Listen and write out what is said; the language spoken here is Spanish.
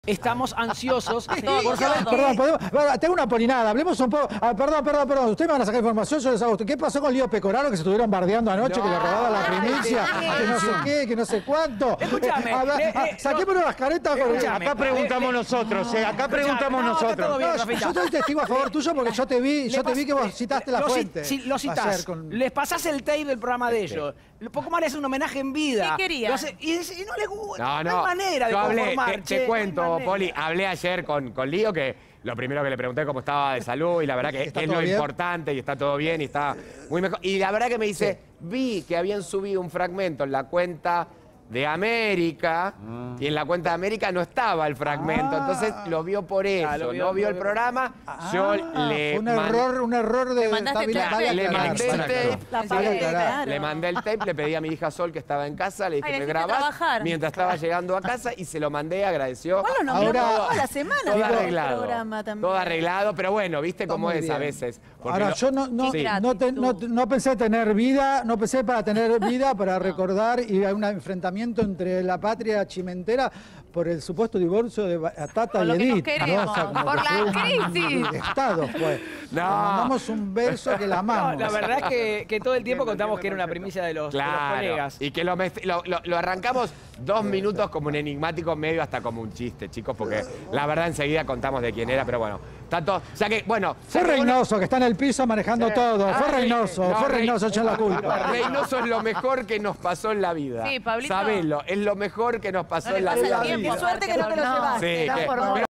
estamos ansiosos por Perdón, tengo una polinada. Hablemos un poco. Perdón. Ustedes me van a sacar información, yo les hago. ¿Qué pasó con Lío Pecoraro que se estuvieron bardeando anoche, que le robaban la primicia? Que no sé qué, que no sé cuánto. Escúchame. Saquémonos las caretas. Acá preguntamos nosotros, acá preguntamos nosotros. Yo soy testigo a favor tuyo porque yo te vi que vos citaste la fuente. Sí, lo citás. Les pasás el tape del programa de ellos. Poco más le hace un homenaje en vida. ¿Qué quería? Y no le gusta. No hay manera de yo hablé, conformar. te cuento, Poli, hablé ayer con Lío, que lo primero que le pregunté cómo estaba de salud, y la verdad que es lo importante, y está todo bien, y está muy mejor. Y la verdad que me dice, vi que habían subido un fragmento en la cuenta de América, y en la cuenta de América no estaba el fragmento, entonces lo vio por eso, no vio el programa, yo le un error de... Le mandé el tape, le pedí a mi hija Sol, que estaba en casa, le dije, me grabás mientras estaba llegando a casa, y se lo mandé, agradeció. Toda la semana. Todo arreglado, programa también. todo arreglado, pero bueno, viste cómo es a veces. Ahora, yo no pensé tener vida, no pensé para tener vida, para recordar, y hay un enfrentamiento entre la patria chimentera por el supuesto divorcio de Tata y Edith. Por la crisis. Estado fue. No. Mandamos un verso que la amamos. No, la verdad es que todo el tiempo contamos que era una primicia de los colegas. Y que lo arrancamos 2 minutos como un enigmático, medio hasta como un chiste, chicos, porque la verdad enseguida contamos de quién era, pero bueno, tanto, o sea que, bueno... Fue Reynoso, que está en el piso manejando todo. Fue Reynoso, echó la culpa. Reynoso es lo mejor que nos pasó en la vida. Sí, Pablito. Sabelo, es lo mejor que nos pasó en la vida. Qué suerte que no te lo llevaste. Sí,